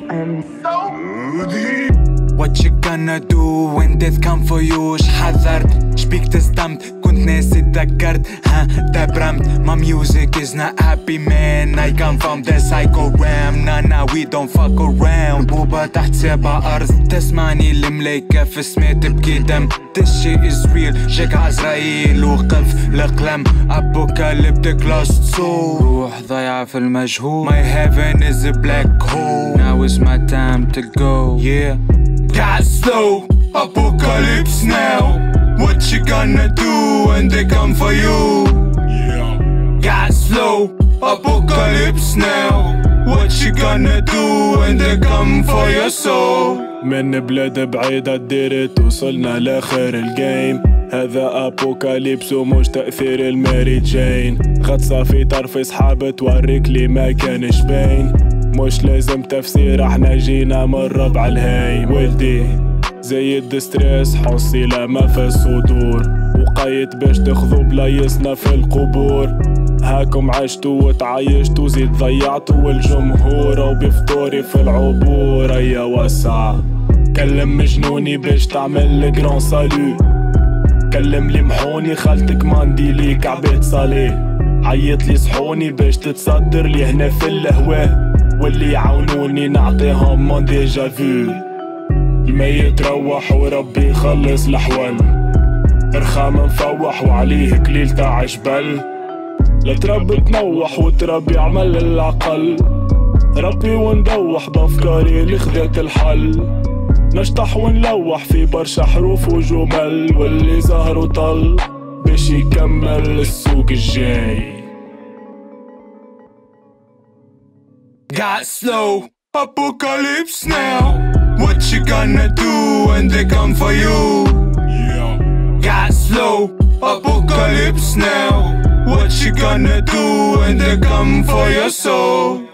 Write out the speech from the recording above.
What you gonna do when death come for you؟ حذرت شبيك تصدمت كنت ناسي تذكرت ده برمت. My music is not happy man. I come from the psycho ram. Nah we don't fuck around. بوبا تحت 7 أرض تسمعني الملايكة في سما تبكي دم. This shit is real. جاك عزرائيل وقف القلم. Apocalyptic lost soul. روح ضايعة في المجهول. My heaven is a black hole. Now is my time to go. Yeah. Got slow, apocalypse now. What you gonna do when they come for you? Yeah. Got slow, apocalypse now. What you gonna do when they come for your soul? من بلاد بعيدة ديرت وصلنا لاخر الجيم. هذا ابوكاليبس ومش تأثير الماري جين. خد صافي طرف صحاب توريك لي ما كانش باين. مش لازم تفسير احنا جينا من ربع الهايم. ولدي زي الدستريس حصي لما في الصدور. وقيت باش تاخذوا بلايصنا في القبور. هاكم عشتوا وتعايشتوا زيد ضيعتوا والجمهور. وبفطوري في العبور يا وسع. كلم مجنوني باش تعمل لجران سالو. كلم لي محوني خالتك ماندي لي كعبة صالي. عيط لي صحوني باش تتصدر لي هنا في الهواه. واللي يعاونوني نعطيهم مون ديجا فيو. الميت روح وربي يخلص الحوال. رخام مفوح وعليه كليل تاع جبل. لا ترب تنوح وترب يعمل العقل. ربي وندوح بافكاري اللي خذت الحل. نشطح ونلوح في برشا حروف وجمل. واللي ظهر وطل باش يكمل السوق الجاي. Got slow, apocalypse now. What you gonna do when they come for you? Yeah. Got slow, apocalypse now. What you gonna do when they come for your soul?